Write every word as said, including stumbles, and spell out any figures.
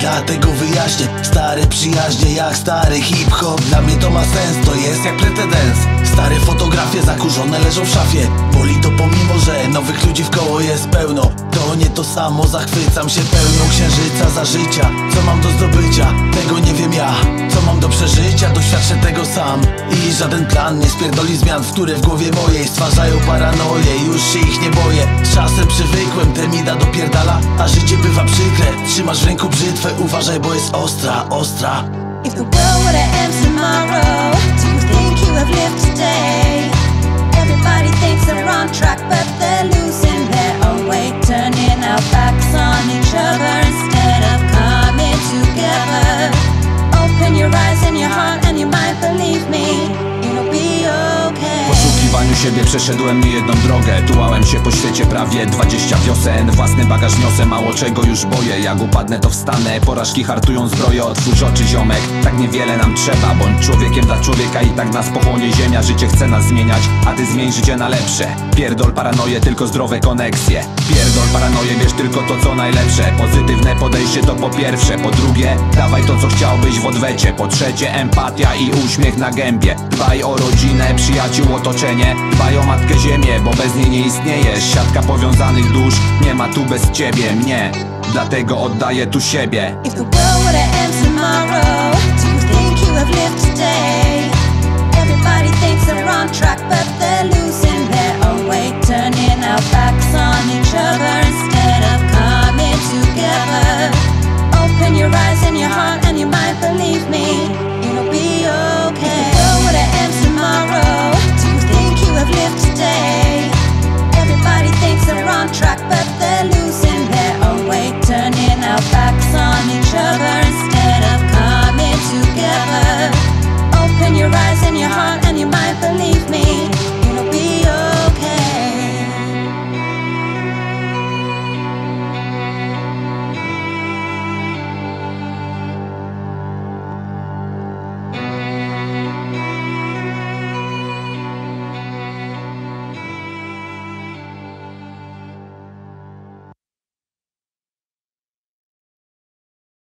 dlatego wyjaśnię. Stare przyjaźnie jak stary hip-hop, dla mnie to ma sens, to jest jak pretendens. Stare fotografie zakurzone leżą w szafie. Boli to pomimo, że nowych ludzi w koło jest pełno. To nie to samo, zachwycam się pełną księżyca za życia. Co mam do zdobycia? Tego nie wiem ja. Co mam do przeżycia? Doświadczę tego sam. I żaden plan nie spierdoli zmian, w które w głowie mojej stwarzają paranoję. Już się ich nie boję, z czasem przywykłem. Temida dopierdala, a życie bywa przykre. Trzymasz w ręku brzytwę, uważaj, bo jest ostra, ostra. If the world were to end tomorrow, do you think you have lived today? Everybody thinks they're on track, but they're losing their own way, turning our backs on each other instead of coming together. Open your eyes and your heart and your mind, believe me, it'll be okay. W poszukiwaniu siebie przeszedłem niejedną drogę. Tułałem się po świecie prawie dwadzieścia wiosen. Własny bagaż niosę, mało czego już boję. Jak upadnę to wstanę, porażki hartują zbroję. Otwórz oczy ziomek, tak niewiele nam trzeba. Bądź człowiekiem dla człowieka i tak nas pochłonie ziemia. Życie chce nas zmieniać, a ty zmień życie na lepsze. Pierdol paranoję, tylko zdrowe koneksje. Pierdol paranoję, bierz tylko to co najlepsze. Pozytywne podejście to po pierwsze. Po drugie, dawaj to co chciałbyś w odwecie. Po trzecie, empatia i uśmiech na gębie. Dbaj o rodzinę, przyjaciół, otoczenie. Dbaj o matkę ziemię, bo bez niej nie istniejesz. Siatka powiązanych dusz, nie ma tu bez ciebie mnie. Dlatego oddaję tu siebie. If the world were to end tomorrow, do you think you have lived today? Everybody thinks they're on track, but they're losing their own way, turning our backs on each other instead of coming together. Open your eyes and your heart and your mind, believe me, it'll be okay. If the world were to end tomorrow, do you think you have lived today? Everybody thinks they're on track, but